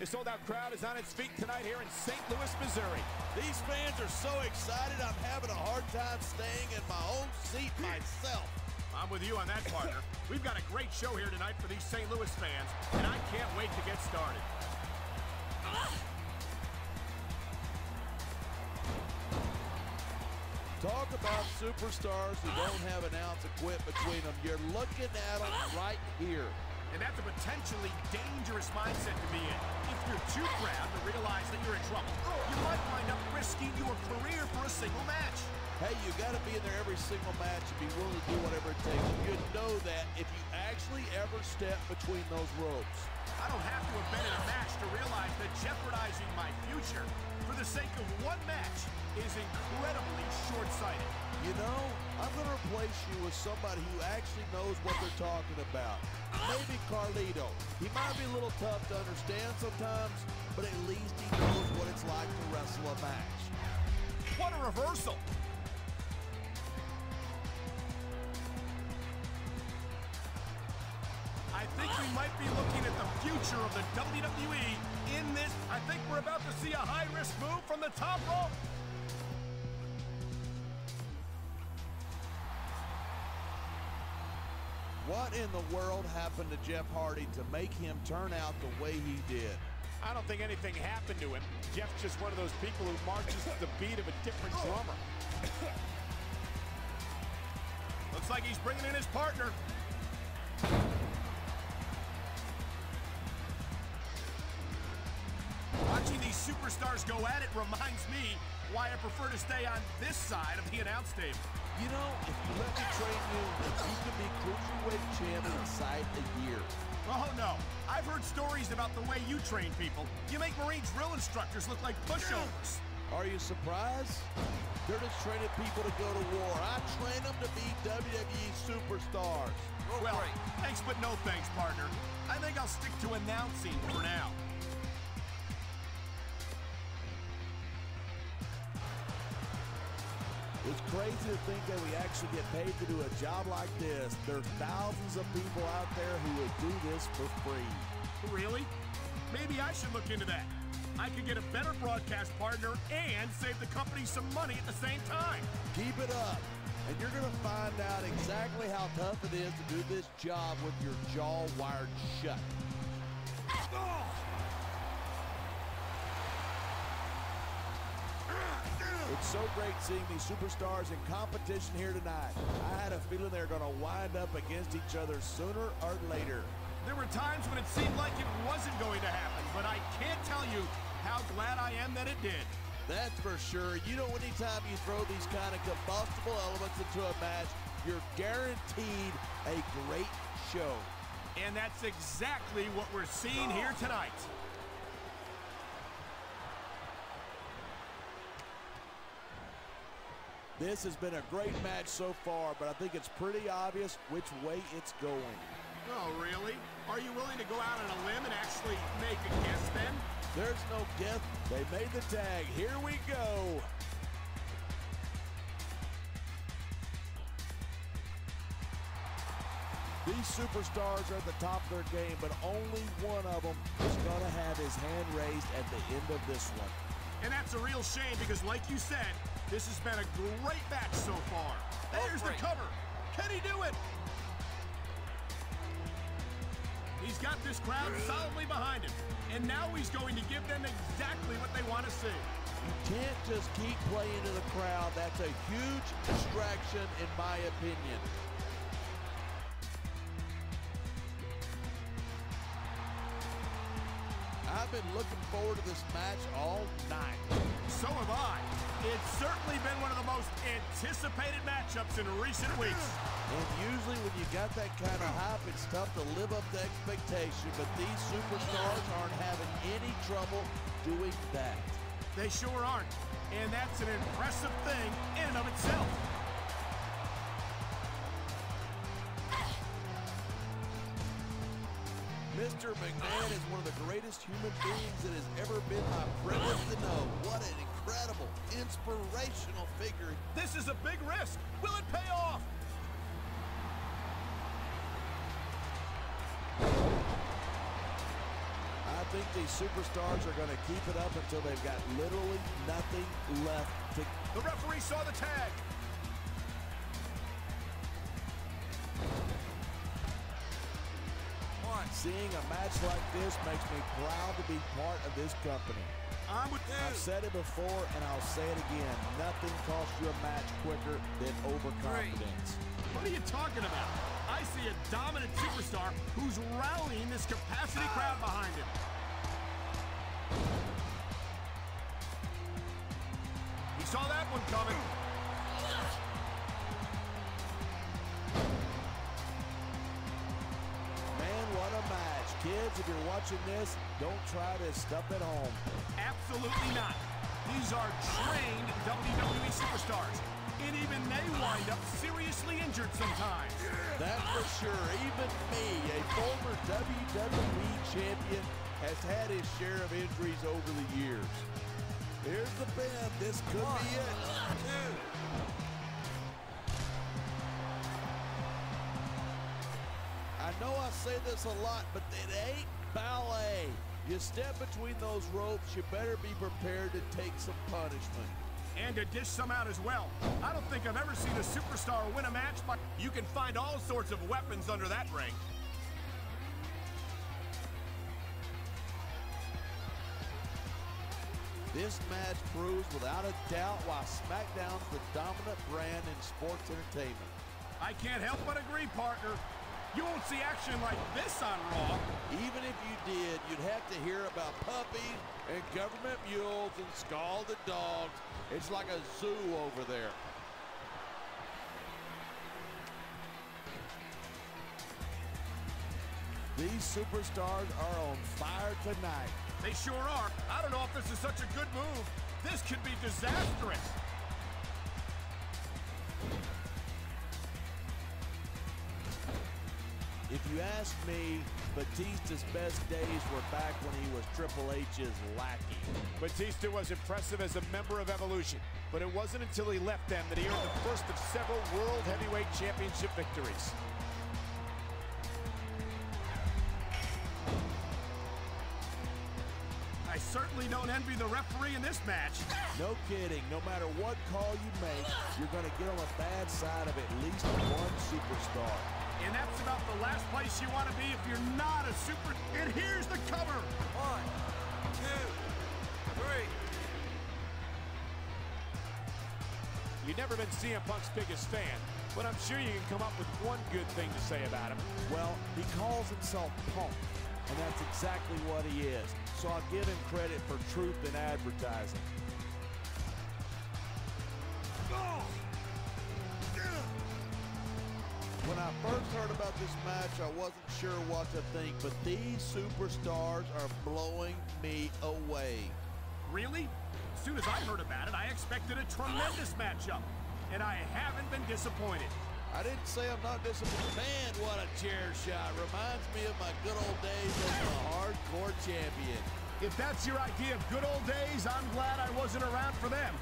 The sold-out crowd is on its feet tonight here in St. Louis, Missouri. These fans are so excited, I'm having a hard time staying in my own seat myself. I'm with you on that, partner. We've got a great show here tonight for these St. Louis fans, and I can't wait to get started. Talk about superstars who don't have an ounce of quit between them. You're looking at them right here. And that's a potentially dangerous mindset to be in. If you're too proud to realize that you're in trouble, you might wind up risking your career for a single match. Hey, you got to be in there every single match and be willing to do whatever it takes. You know that if you actually ever step between those ropes. I don't have to have been in a match to realize that jeopardizing my future for the sake of one match is incredibly short-sighted. You know, I'm going to replace you with somebody who actually knows what they're talking about. Maybe Carlito. He might be a little tough to understand sometimes, but at least he knows what it's like to wrestle a match. What a reversal! I think we might be looking at the future of the WWE in this. I think we're about to see a high-risk move from the top rope. What in the world happened to Jeff Hardy to make him turn out the way he did? I don't think anything happened to him. Jeff's just one of those people who marches to the beat of a different drummer. Looks like he's bringing in his partner. Watching these superstars go at it reminds me why I prefer to stay on this side of the announce table. You know, if you let me train you, you could be cruiserweight champ inside a year. Oh, no. I've heard stories about the way you train people. You make Marine drill instructors look like pushovers. Are you surprised? They're just training people to go to war. I train them to be WWE superstars. Well, thanks but no thanks, partner. I think I'll stick to announcing for now. It's crazy to think that we actually get paid to do a job like this. There's thousands of people out there who would do this for free. Really? Maybe I should look into that. I could get a better broadcast partner and save the company some money at the same time. Keep it up, and you're going to find out exactly how tough it is to do this job with your jaw wired shut. It's so great seeing these superstars in competition here tonight. I had a feeling they were going to wind up against each other sooner or later. There were times when it seemed like it wasn't going to happen, but I can't tell you how glad I am that it did. That's for sure. You know, anytime you throw these kind of combustible elements into a match, you're guaranteed a great show. And that's exactly what we're seeing here tonight. This has been a great match so far, but I think it's pretty obvious which way it's going. Oh, really? Are you willing to go out on a limb and actually make a guess then? There's no guess. They made the tag. Here we go. These superstars are at the top of their game, but only one of them is going to have his hand raised at the end of this one. And that's a real shame because, like you said, this has been a great match so far. There's the cover. Can he do it? He's got this crowd solidly behind him. And now he's going to give them exactly what they want to see. You can't just keep playing to the crowd. That's a huge distraction, in my opinion. I've been looking forward to this match all night. So have I. It's certainly been one of the most anticipated matchups in recent weeks. And usually when you got that kind of hype, it's tough to live up to expectation, but these superstars aren't having any trouble doing that. They sure aren't. And that's an impressive thing in and of itself. Mr. McMahon is one of the greatest human beings that has ever been my privilege to know. What an incredible, inspirational figure. This is a big risk. Will it pay off? I think these superstars are going to keep it up until they've got literally nothing left to... The referee saw the tag. Seeing a match like this makes me proud to be part of this company. I've said it before, and I'll say it again. Nothing costs you a match quicker than overconfidence. What are you talking about? I see a dominant superstar who's rallying this capacity crowd behind him. He saw that one coming. Man, what a match. Kids, if you're watching this, don't try this stuff at home. Absolutely not. These are trained WWE superstars, and even they wind up seriously injured sometimes. That's for sure. Even me, a former WWE champion, has had his share of injuries over the years. Here's the pin. This could be it. I know I say this a lot, but it ain't ballet. You step between those ropes, you better be prepared to take some punishment. And to dish some out as well. I don't think I've ever seen a superstar win a match, but you can find all sorts of weapons under that ring. This match proves without a doubt why SmackDown's the dominant brand in sports entertainment. I can't help but agree, partner. You won't see action like this on Raw. Even if you did, you'd have to hear about puppies and government mules and scalded dogs. It's like a zoo over there. These superstars are on fire tonight. They sure are. I don't know if this is such a good move. This could be disastrous. If you ask me, Batista's best days were back when he was Triple H's lackey. Batista was impressive as a member of Evolution, but it wasn't until he left them that he earned the first of several World Heavyweight Championship victories. I certainly don't envy the referee in this match. No kidding. No matter what call you make, you're going to get on the bad side of at least one superstar. And that's about the last place you want to be if you're not a super... And here's the cover. 1, 2, 3. You've never been CM Punk's biggest fan, but I'm sure you can come up with one good thing to say about him. Well, he calls himself Punk, and that's exactly what he is. So I'll give him credit for truth in advertising. When I first heard about this match, I wasn't sure what to think, but these superstars are blowing me away. Really? As soon as I heard about it, I expected a tremendous matchup. And I haven't been disappointed. I didn't say I'm not disappointed. Man, what a chair shot. Reminds me of my good old days as a hardcore champion. If that's your idea of good old days, I'm glad I wasn't around for them.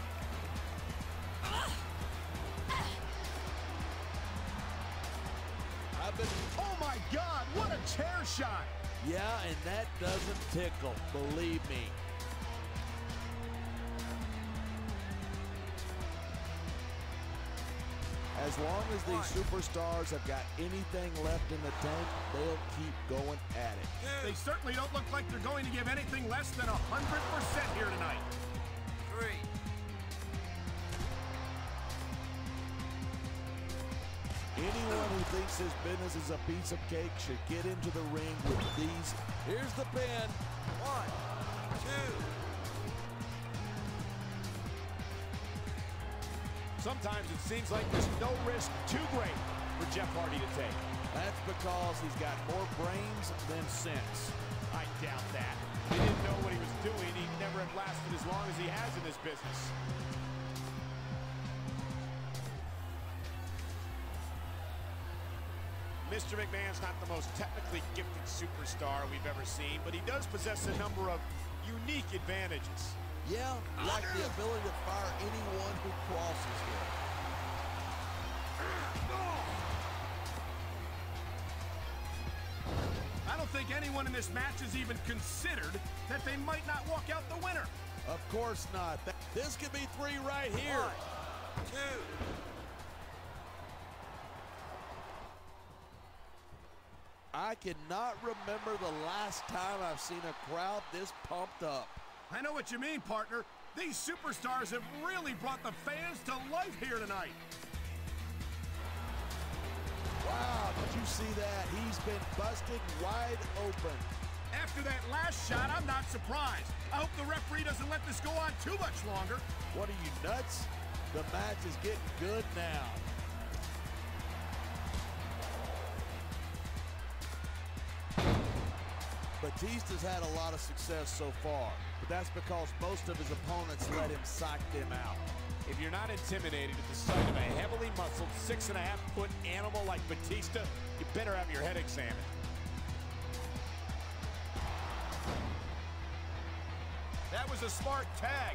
Oh my God, what a chair shot! Yeah, and that doesn't tickle, believe me. As long as these superstars have got anything left in the tank, they'll keep going at it. They certainly don't look like they're going to give anything less than 100% here tonight. 3. Anyone who thinks this business is a piece of cake should get into the ring with these. Here's the pin. 1, 2. Sometimes it seems like there's no risk too great for Jeff Hardy to take. That's because he's got more brains than sense. I doubt that. He didn't know what he was doing. He'd never have lasted as long as he has in this business. Mr. McMahon's not the most technically gifted superstar we've ever seen, but he does possess a number of unique advantages. Yeah, like the ability to fire anyone who crosses him. I don't don't think anyone in this match has even considered that they might not walk out the winner. Of course not. This could be 3 right here. 1, 2. I cannot remember the last time I've seen a crowd this pumped up. I know what you mean, partner. These superstars have really brought the fans to life here tonight. Wow, did you see that? He's been busted wide open. After that last shot, I'm not surprised. I hope the referee doesn't let this go on too much longer. What are you, nuts? The match is getting good now. Batista's had a lot of success so far, but that's because most of his opponents let him psych them out. If you're not intimidated at the sight of a heavily muscled 6.5-foot animal like Batista, you better have your head examined. That was a smart tag.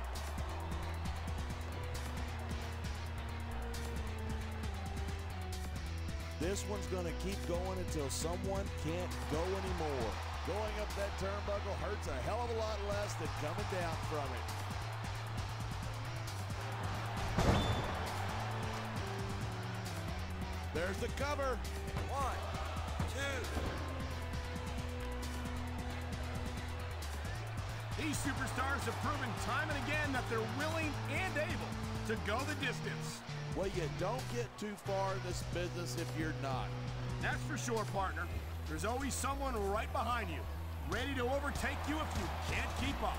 This one's going to keep going until someone can't go anymore. Going up that turnbuckle hurts a hell of a lot less than coming down from it. There's the cover. 1, 2. These superstars have proven time and again that they're willing and able to go the distance. Well, you don't get too far in this business if you're not. That's for sure, partner. There's always someone right behind you, ready to overtake you if you can't keep up.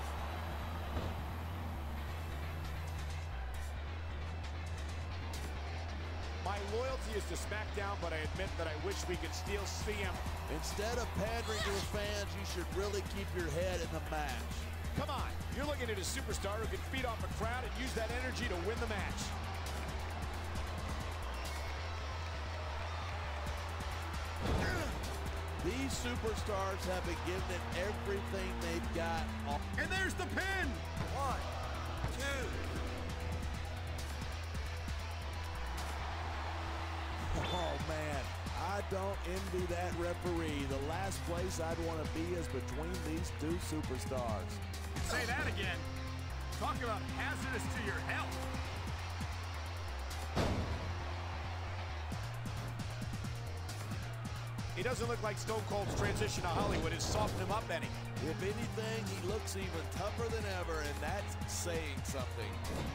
My loyalty is to SmackDown, but I admit that I wish we could steal CM. Instead of pandering to the fans, you should really keep your head in the match. Come on, you're looking at a superstar who can feed off a crowd and use that energy to win the match. These superstars have been given it everything they've got. And there's the pin! 1, 2. Oh, man, I don't envy that referee. The last place I'd want to be is between these two superstars. Say that again. Talk about hazardous to your health. He doesn't look like Stone Cold's transition to Hollywood has softened him up any. If anything, he looks even tougher than ever, and that's saying something.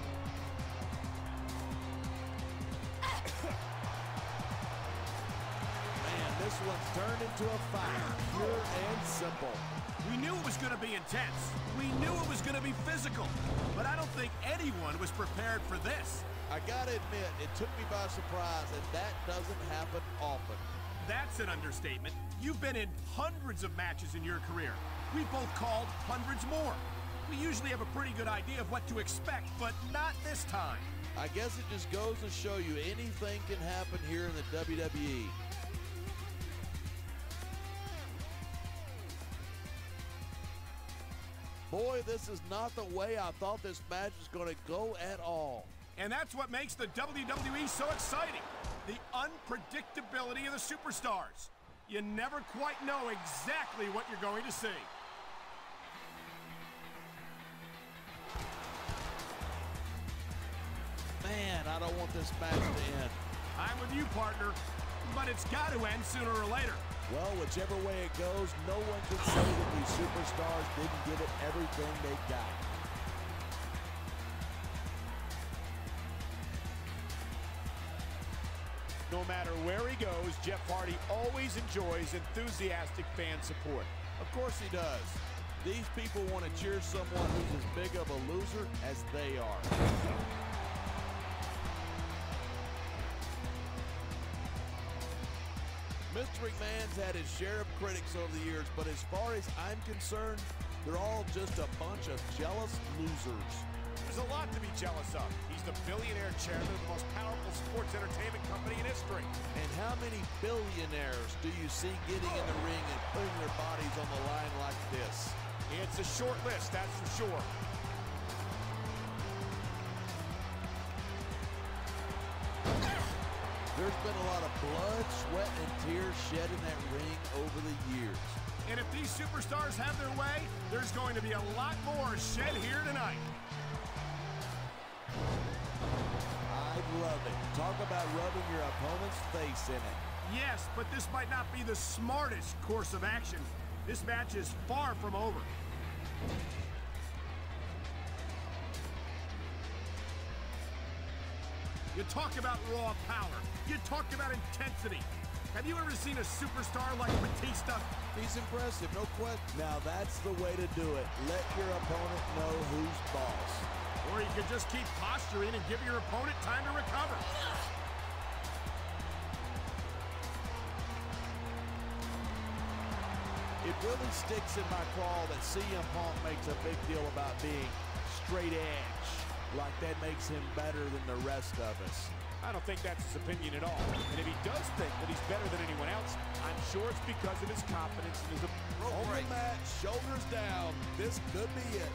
Man, this one's turned into a fight, pure and simple. We knew it was going to be intense. We knew it was going to be physical. But I don't think anyone was prepared for this. I gotta admit, it took me by surprise, and that doesn't happen often. That's an understatement. You've been in hundreds of matches in your career. We both called hundreds more. We usually have a pretty good idea of what to expect, but not this time. I guess it just goes to show you anything can happen here in the WWE. Boy, this is not the way I thought this match was going to go at all. And that's what makes the WWE so exciting. The unpredictability of the superstars. You never quite know exactly what you're going to see. Man, I don't want this match to end. I'm with you, partner, but it's got to end sooner or later. Well, whichever way it goes, no one can say that these superstars didn't give it everything they got. No matter where he goes, Jeff Hardy always enjoys enthusiastic fan support. Of course he does. These people want to cheer someone who's as big of a loser as they are. Mr. McMahon's had his share of critics over the years, but as far as I'm concerned, they're all just a bunch of jealous losers. There's a lot to be jealous of. He's the billionaire chairman of the most powerful sports entertainment company in history. And how many billionaires do you see getting in the ring and putting their bodies on the line like this? It's a short list, that's for sure. There's been a lot of blood, sweat, and tears shed in that ring over the years. And if these superstars have their way, there's going to be a lot more shed here tonight. I love it. Talk about rubbing your opponent's face in it. Yes, but this might not be the smartest course of action. This match is far from over. You talk about raw power. You talk about intensity. Have you ever seen a superstar like Batista? He's impressive, no question. Now that's the way to do it. Let your opponent know who's boss. Or you could just keep posturing and give your opponent time to recover. It really sticks in my craw that CM Punk makes a big deal about being straight edge. Like that makes him better than the rest of us. I don't think that's his opinion at all. And if he does think that he's better than anyone else, I'm sure it's because of his confidence in his On the mat, shoulders down. This could be it.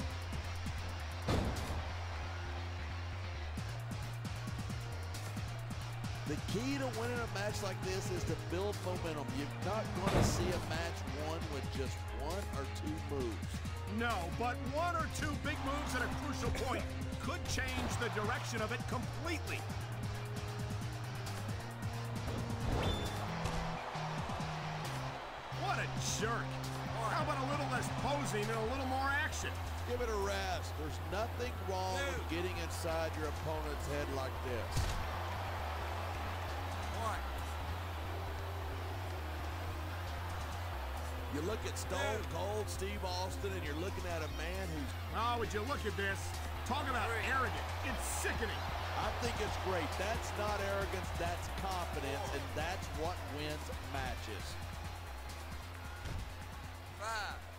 The key to winning a match like this is to build momentum. You're not going to see a match won with just one or two moves. No, but one or two big moves at a crucial point could change the direction of it completely. What a jerk. How about a little less posing and a little more action? Give it a rest. There's nothing wrong with getting inside your opponent's head like this. You look at Stone Cold Steve Austin, and you're looking at a man who's... Oh, would you look at this? Talk about arrogant. It's sickening. I think it's great. That's not arrogance, that's confidence, and that's what wins matches. 5.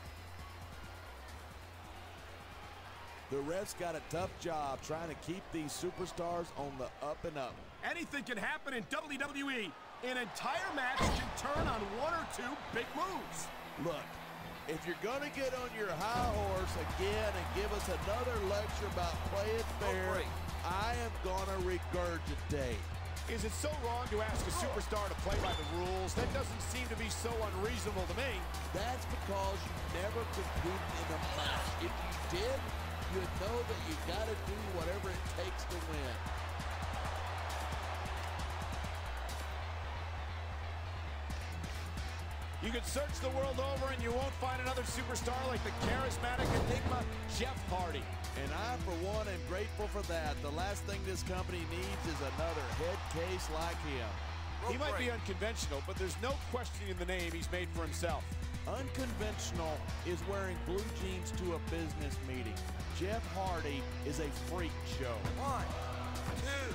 The refs got a tough job trying to keep these superstars on the up and up. Anything can happen in WWE. An entire match can turn on one or two big moves. Look, if you're going to get on your high horse again and give us another lecture about playing fair, I am going to regurgitate. Is it so wrong to ask a superstar to play by the rules? That doesn't seem to be so unreasonable to me. That's because you never competed in a match. If you did, you'd know that you got to do whatever it takes to win. You could search the world over and you won't find another superstar like the charismatic enigma Jeff Hardy. And I, for one, am grateful for that. The last thing this company needs is another head case like him. He might be unconventional, but there's no questioning the name he's made for himself. Unconventional is wearing blue jeans to a business meeting. Jeff Hardy is a freak show. 1, 2.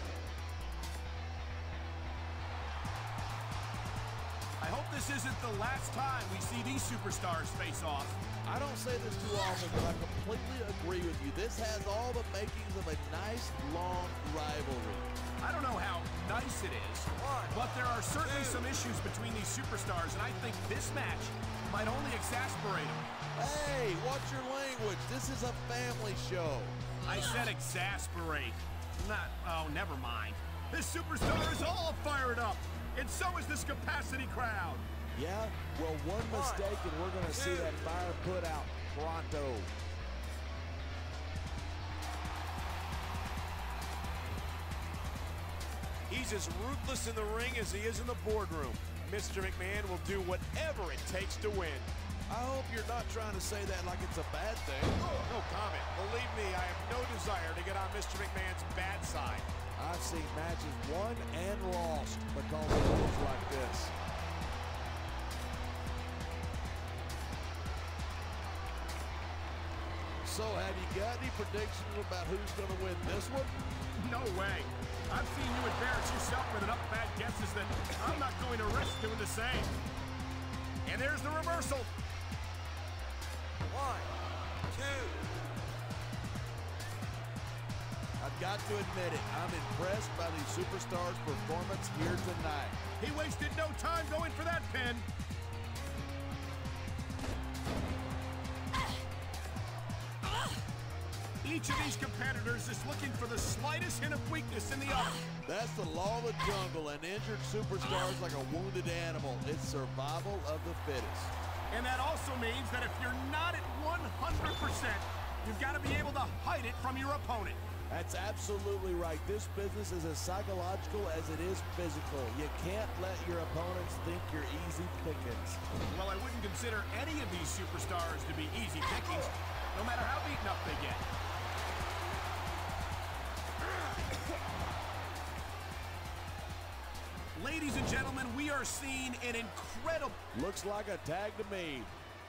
I hope this isn't the last time we see these superstars face off. I don't say this too often, but I completely agree with you. This has all the makings of a nice, long rivalry. I don't know how nice it is, but there are certainly some issues between these superstars, and I think this match might only exasperate them. Hey, watch your language. This is a family show. I said exasperate. Not, oh, never mind. This superstar is all fired up, and so is this capacity crowd. Yeah? Well, one mistake and we're going to see that fire put out pronto. He's as ruthless in the ring as he is in the boardroom. Mr. McMahon will do whatever it takes to win. I hope you're not trying to say that like it's a bad thing. No comment. Believe me, I have no desire to get on Mr. McMahon's bad side. I've seen matches won and lost because of moves like this. So, have you got any predictions about who's going to win this one? No way. I've seen you embarrass yourself with enough bad guesses that I'm not going to risk doing the same. And there's the reversal. 1, 2. I've got to admit it. I'm impressed by these superstars' performance here tonight. He wasted no time going for that pin. Each of these competitors is looking for the slightest hint of weakness in the other. That's the law of the jungle. An injured superstar is like a wounded animal. It's survival of the fittest. And that also means that if you're not at 100%, you've got to be able to hide it from your opponent. That's absolutely right. This business is as psychological as it is physical. You can't let your opponents think you're easy pickings. Well, I wouldn't consider any of these superstars to be easy pickings, no matter how beaten up they get. Ladies and gentlemen, we are seeing an incredible... Looks like a tag to me.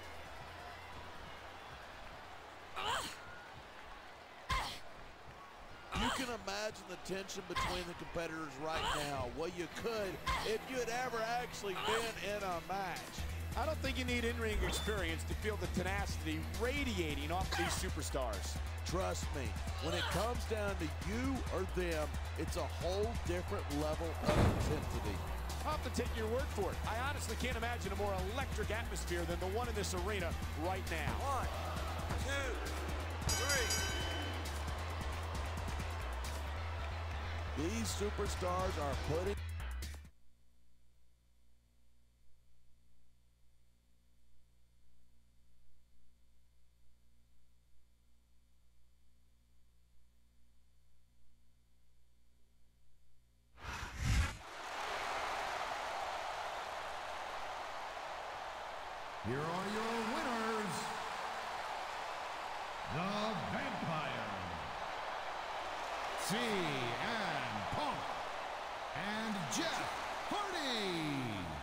You can imagine the tension between the competitors right now. Well, you could if you had ever actually been in a match. I don't think you need in-ring experience to feel the tenacity radiating off of these superstars. Trust me, when it comes down to you or them, it's a whole different level of intensity. I'll have to take your word for it. I honestly can't imagine a more electric atmosphere than the one in this arena right now. 1, 2, 3. These superstars are putting... Here are your winners, the Vampire, CM Punk, and Jeff Hardy.